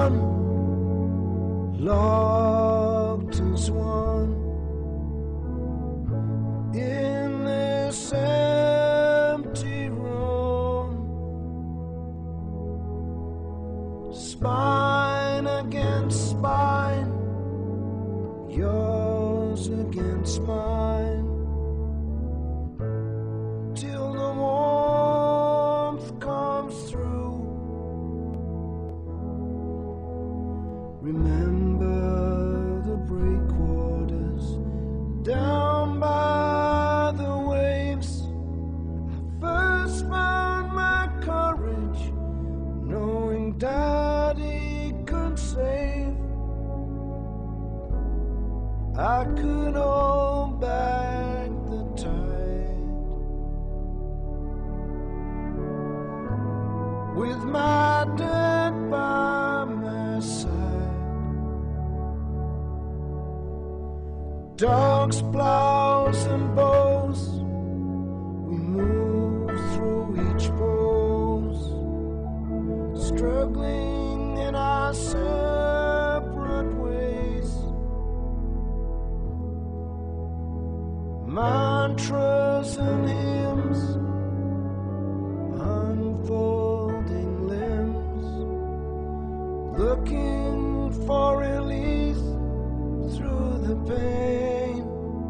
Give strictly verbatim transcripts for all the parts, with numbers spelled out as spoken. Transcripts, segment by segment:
one, locked as one in this empty room, spine against spine, yours against mine, till the warmth comes through. Remember the breakwaters down by the waves. I first found my courage, knowing Daddy could save. I could hold back the tide with my dad by my side. Dogs, plows and bows, we move through each pose, struggling in our separate ways. Mantras and hymns, unfolding limbs, looking for release through the pain.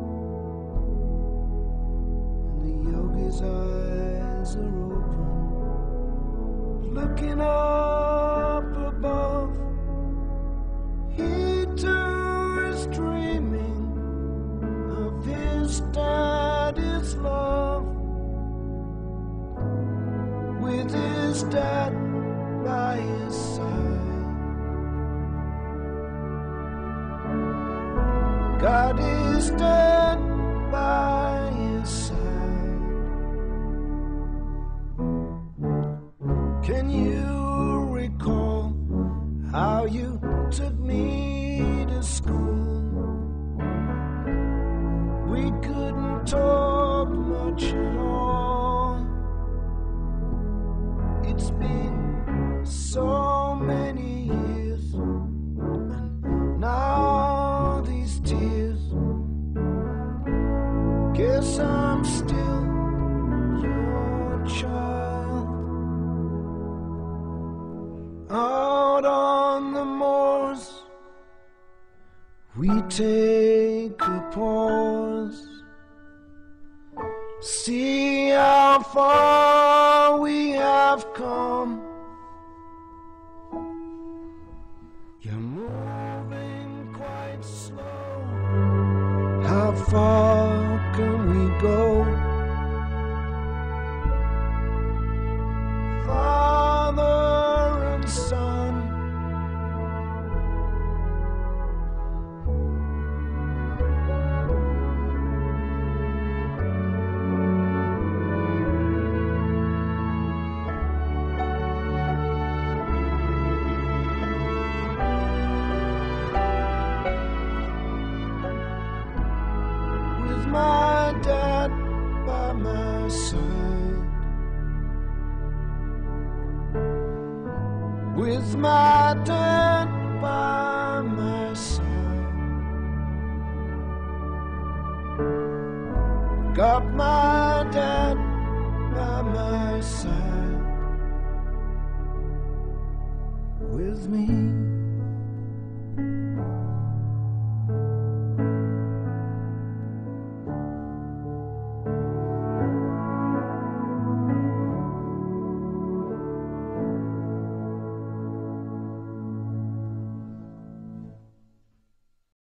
And the yogi's eyes are open, looking up above. He too is dreaming of his daddy's love, with his dad by his side. God is dead by his side. Can you recall how you took me to school? We couldn't talk much at all. It's been so many years, and now these tears. Guess I'm still your child. Out on the moors, we take a pause, see how far we have come. You're moving quite slow. How far can we go? Father and son, my dad by my side, with my dad by my side. Got my dad by my side, with me.